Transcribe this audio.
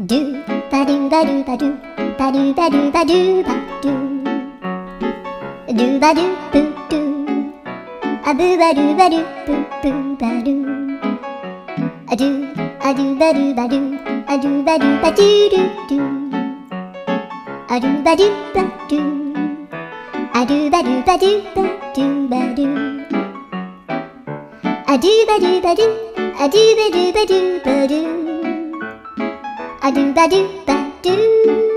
ドゥバドゥバドゥバドゥバドゥバドゥバドゥバドゥドゥバドゥブドゥアブバドゥバドゥブブバドゥアドゥアドゥバドゥバドゥアドゥバドゥバドゥドゥドゥアドゥバドゥバドゥアドゥバドゥバドゥバドゥバドゥアドゥバドゥバドゥアドゥバドゥバドゥバドゥアドゥバドゥバドゥ